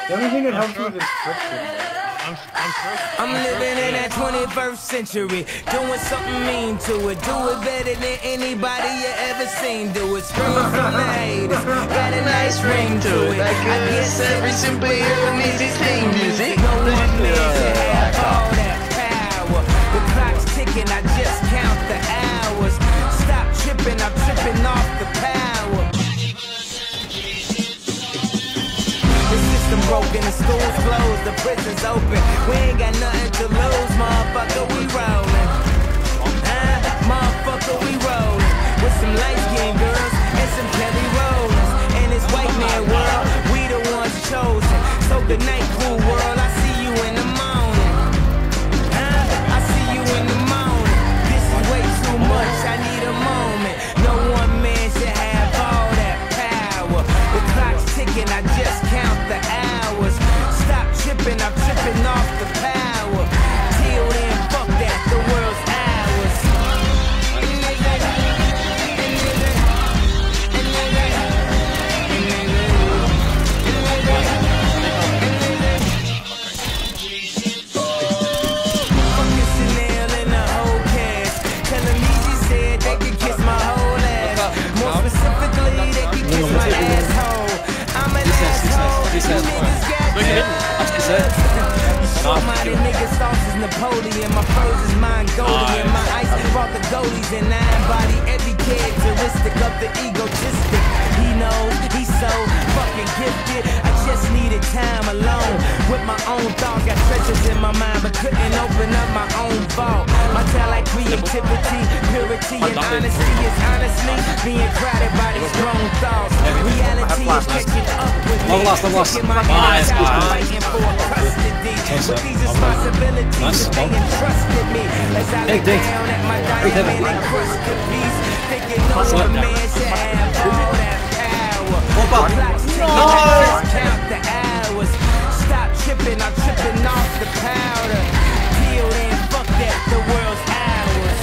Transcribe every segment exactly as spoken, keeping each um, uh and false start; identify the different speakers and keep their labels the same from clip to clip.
Speaker 1: The only thing that helps with is friction.
Speaker 2: I'm, I'm,
Speaker 3: I'm living in that twenty-first century, doing something mean to it. Do it better than anybody you ever seen. Do it scream from the haters, got a nice ring to it. I guess every superhero needs his theme music. No one man should have all that power. The clock's ticking, I just count the hours. Stop tripping, I'm tripping off the power. The system broken, the school's closed, the prison's open. We ain't got nothing to lose, motherfucker, we rollin'. Uh, motherfucker, we rollin'. With some light-skinned girls and some Kelly Rollins. In this white man world, we the ones chosen. So good night, cool world, I see you in the morning. Uh, I see you in the morning. This is way too much, I need a moment. No one man should have all that power. The clock's ticking, I just count the hours. Stop tripping, I'm tripping off the power. Till then, fuck that, the world's ours. Fucking Chanel and the whole cast. Telling me she said they could kiss my whole ass. More specifically, they could kiss my asshole. I'm an asshole. You niggas got Almighty niggas sauce is Napoleon. My furs is Mongolian. My ice brought the goalies and I embody every characteristic of the egotistic. He knows he's so fucking gifted. I just needed time alone with my own thoughts. Got treasures in my mind but couldn't open up my own vault. My talent, creativity, purity, and honesty is honestly being crowded by these grown thoughts. Reality is catching up with me. Taking my hands out, fighting for custody. With these responsibilities, they entrusted me as I lay down at my diamond encrusted piece. Thinking no one man should have all that power. Clocks ticking, I just count the hours. Stop tripping, I'm tripping off the powder. Till then, fuck that, the world's ours.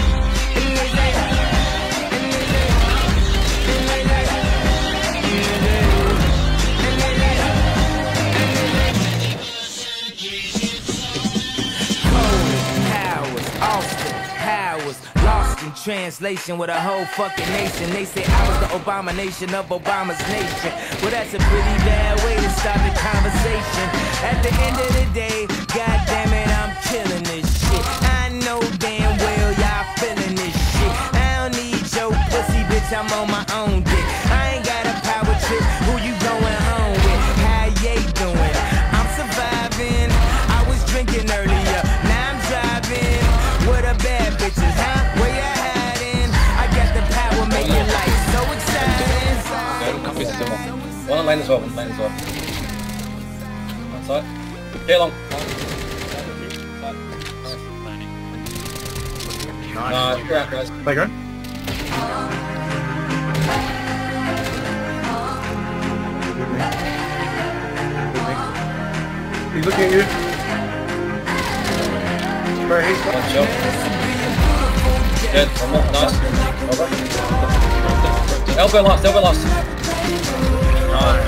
Speaker 3: Lost in translation with a whole fucking nation. They say I was the abomination of Obama's nation. Well, that's a pretty bad way to start the conversation. At the end of the day, god damn it, I'm killing this shit. I know damn well y'all feeling this shit. I don't need your pussy, bitch, I'm on my own dick. I ain't got a power trip, who you going home with? How you doing? I'm surviving. I was drinking earlier, now I'm driving. What a bad bitches, huh? Where you hiding? I got the power, make your life so exciting.
Speaker 4: One on lane as well, one lane as well. One side. Here long. Nice. You're out, guys.
Speaker 1: Playground. He's looking at you. Where he's
Speaker 4: One shot. Good, one more, nice. Over. Elbow last, elbow last. Nice.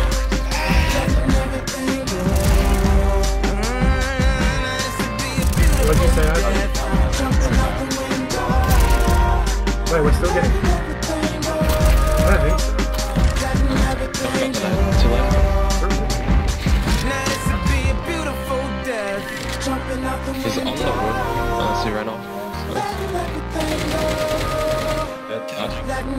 Speaker 1: What did you say? Wait, we're still getting... I don't think so.
Speaker 4: Too late.
Speaker 5: He's on the wood, unless he ran off.
Speaker 4: Good catch.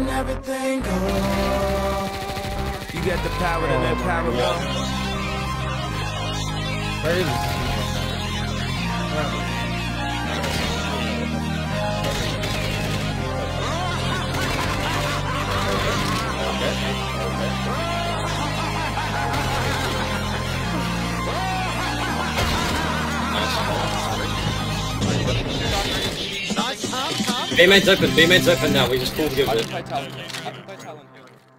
Speaker 3: You got the power to let power go.
Speaker 1: Where is this?
Speaker 4: B main's open, B main's open now, we just pulled together.